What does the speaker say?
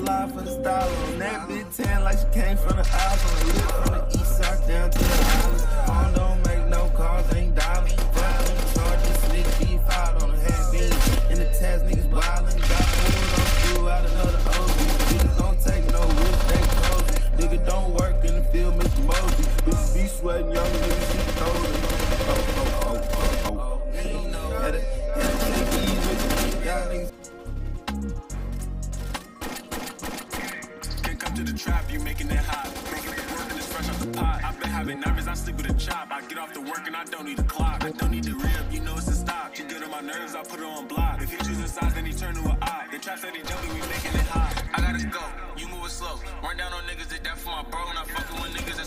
slide for the style on that bitch 10 like she came from the island. Lit from the east side down to the islands. I don't make no calls, ain't dialing. Fuck on the charges, sneak beef out on the half beam. In the test, niggas wildin'. Got food on screw out another OG. Niggas don't take no risk, they cozy. Nigga don't work in the field, Mr. Mosey. Bitches be sweating, young niggas she cold. Had to take it easy with y'all niggas. To the trap, you making it hot. Making it work and it's fresh off the pot. I've been having nightmares, I sleep with a chop. I get off to work and I don't need a clock. I don't need the rib, you know it's a stop. You get on my nerves, I put it on block. If he choosing sides, then he turn to an eye. The trap said he jumping, we making it hot. I gotta go, you moving slow. Run down on niggas, they dead for my bro. And I fucking with niggas